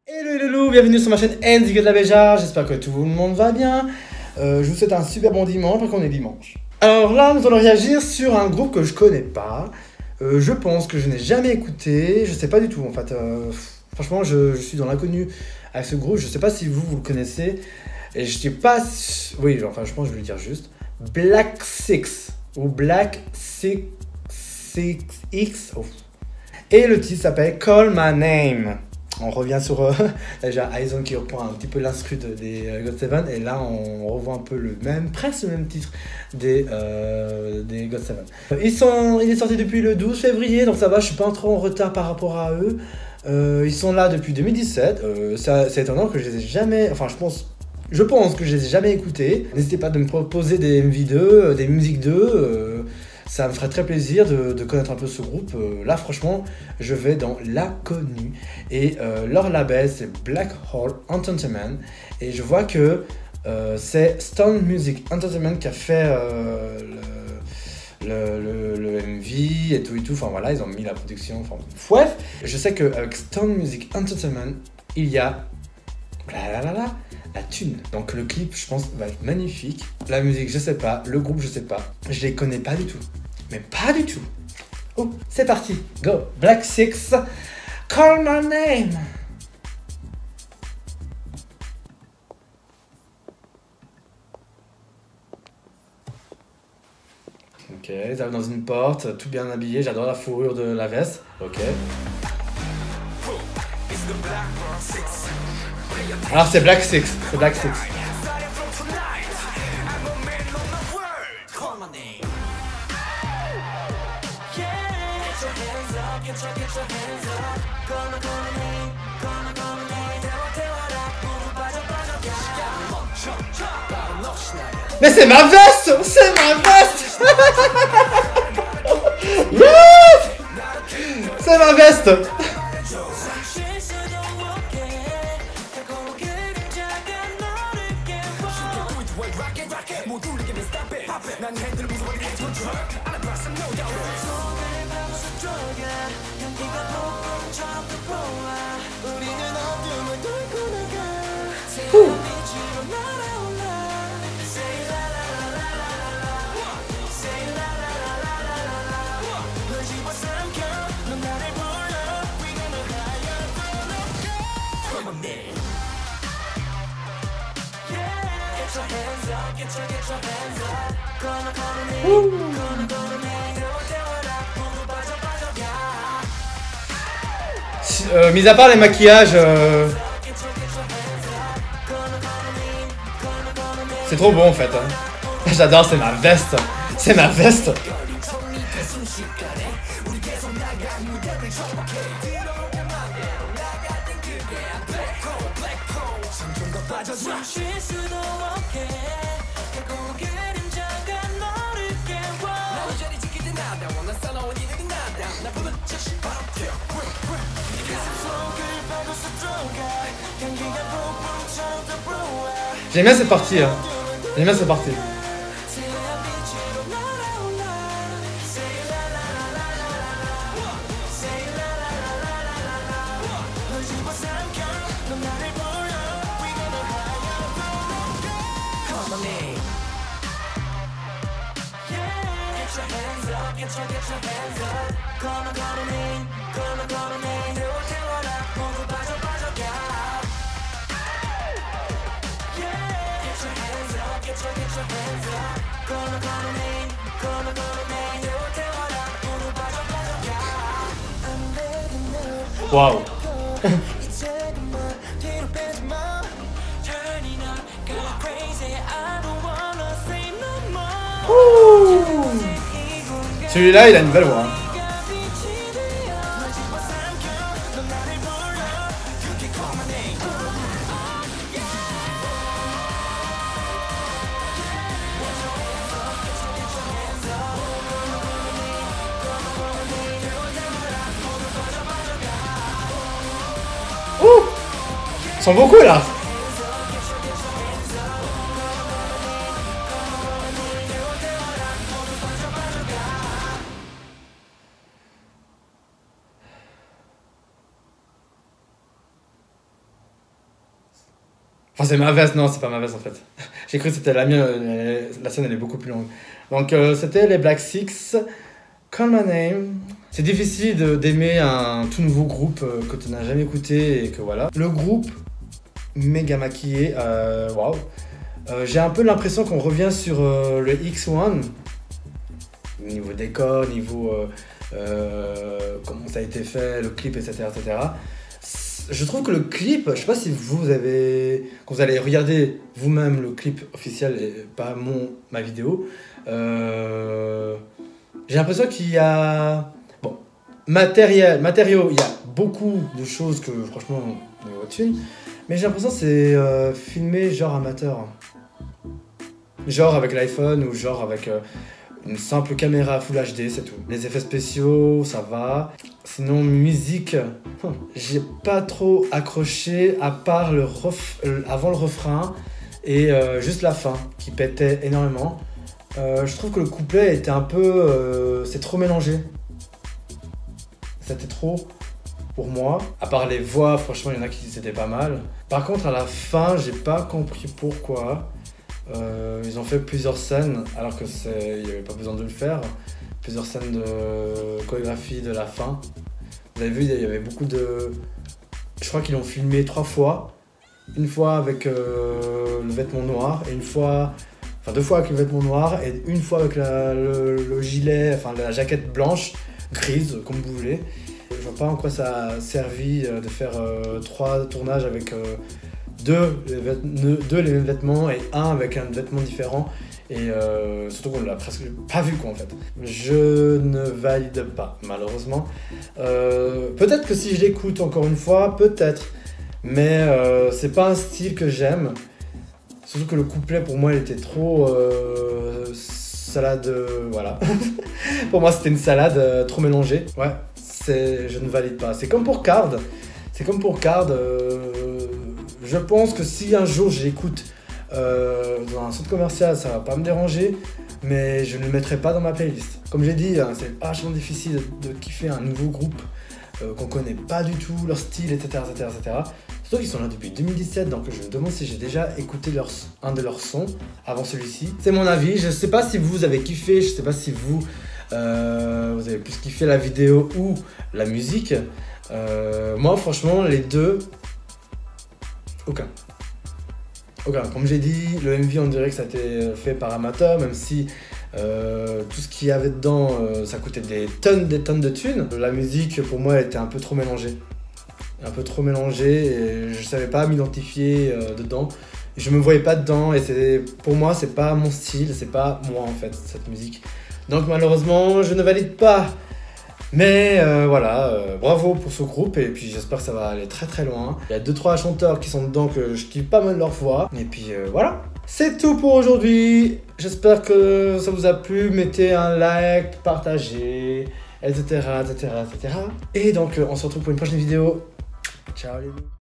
Hello les loulous, bienvenue sur ma chaîne NZK de la Béjar, j'espère que tout le monde va bien. Je vous souhaite un super bon dimanche parce qu'on est dimanche. Alors là, nous allons réagir sur un groupe que je connais pas. Je pense que je n'ai jamais écouté, je sais pas du tout en fait. Franchement, je suis dans l'inconnu avec ce groupe, je sais pas si vous le connaissez. Et je sais pas si... Oui, enfin je pense que je vais le dire juste. Black Six ou Black Six X. Oh. Et le titre s'appelle Call My Name. On revient sur déjà Aizon qui reprend un petit peu l'instru des GOT7 et là on revoit un peu presque le même titre des GOT7. Il est sorti depuis le 12 février donc ça va, je suis pas trop en retard par rapport à eux. Ils sont là depuis 2017. C'est étonnant que je les ai jamais, enfin je pense que je les ai jamais écoutés. N'hésitez pas de me proposer des MV d'eux, des musiques d'eux. Ça me ferait très plaisir de connaître un peu ce groupe. Là, franchement, je vais dans l'inconnu. Et leur label, c'est Black Hole Entertainment. Et je vois que c'est Stone Music Entertainment qui a fait le MV et tout. Enfin voilà, ils ont mis la production. Enfin, bref, je sais qu'avec Stone Music Entertainment, il y a la thune. Donc le clip, je pense, va être magnifique. La musique, je sais pas. Le groupe, je sais pas. Je les connais pas du tout. Mais pas du tout. Oh, c'est parti. Go. Black Six. Call my name. Ok, ils arrivent dans une porte, tout bien habillé. J'adore la fourrure de la veste. Ok. Alors c'est Black Six. C'est Black Six. Mais c'est ma veste! C'est ma veste! Yes! C'est ma veste! Mis à part les maquillages, c'est trop bon en fait. Hein. J'adore, c'est ma veste. C'est ma veste. J'aime bien cette partie. Hein. J'aime bien cette partie. Waouh. Celui-là, il a une belle voix. Hein. Ils sont beaucoup là. Enfin, c'est ma veste, non, c'est pas ma veste en fait. J'ai cru que c'était la mienne, la scène elle est beaucoup plus longue. Donc, c'était les Black Six, Call My Name. C'est difficile d'aimer un tout nouveau groupe que tu n'as jamais écouté et que voilà. Le groupe, méga maquillé, waouh. J'ai un peu l'impression qu'on revient sur le X1, niveau décor, niveau comment ça a été fait, le clip, etc., etc. Je trouve que le clip, je sais pas si quand vous allez regarder vous-même le clip officiel et pas ma vidéo, j'ai l'impression qu'il y a, bon, matériaux, il y a beaucoup de choses que franchement, on est au-dessus, mais j'ai l'impression que c'est filmé genre amateur. Genre avec l'iPhone ou genre avec une simple caméra Full HD, c'est tout. Les effets spéciaux, ça va. Sinon, musique, j'ai pas trop accroché à part avant le refrain et juste la fin qui pétait énormément. Je trouve que le couplet était un peu... c'est trop mélangé. C'était trop pour moi. À part les voix, franchement, il y en a qui c'était pas mal. Par contre, à la fin, j'ai pas compris pourquoi. Ils ont fait plusieurs scènes alors que il n'y avait pas besoin de le faire. Plusieurs scènes de chorégraphie de la fin. Vous avez vu, il y avait beaucoup de... Je crois qu'ils l'ont filmé 3 fois. Une fois avec le vêtement noir et enfin 2 fois avec le vêtement noir et une fois avec le gilet, enfin la jaquette blanche, grise, comme vous voulez. Je vois pas en quoi ça a servi de faire 3 tournages avec 2 les mêmes vêtements et un avec un vêtement différent. Et surtout qu'on l'a presque pas vu quoi en fait. Je ne valide pas malheureusement. Peut-être que si je l'écoute encore une fois, peut-être. Mais c'est pas un style que j'aime. Surtout que le couplet pour moi il était trop salade, voilà. Pour moi c'était une salade trop mélangée. Ouais, je ne valide pas. C'est comme pour Card. Je pense que si un jour j'écoute dans un centre commercial, ça va pas me déranger, mais je ne le mettrai pas dans ma playlist. Comme j'ai dit, hein, c'est vachement difficile de kiffer un nouveau groupe qu'on connaît pas du tout, leur style, etc. Surtout qu'ils sont là depuis 2017, donc je me demande si j'ai déjà écouté un de leurs sons avant celui-ci. C'est mon avis, je sais pas si vous avez kiffé, je sais pas si vous avez plus kiffé la vidéo ou la musique. Moi franchement les deux, aucun. Comme j'ai dit, le MV on dirait que ça a été fait par amateur, même si tout ce qu'il y avait dedans, ça coûtait des tonnes de thunes. La musique pour moi elle était un peu trop mélangée. Et je savais pas m'identifier dedans. Je me voyais pas dedans et pour moi c'est pas mon style, c'est pas moi en fait cette musique. Donc malheureusement je ne valide pas. Mais voilà, bravo pour ce groupe et puis j'espère que ça va aller très très loin. Il y a 2-3 chanteurs qui sont dedans que je kiffe pas mal leur voix. Et puis voilà, c'est tout pour aujourd'hui. J'espère que ça vous a plu. Mettez un like, partagez, etc. Et donc on se retrouve pour une prochaine vidéo. Ciao les loups.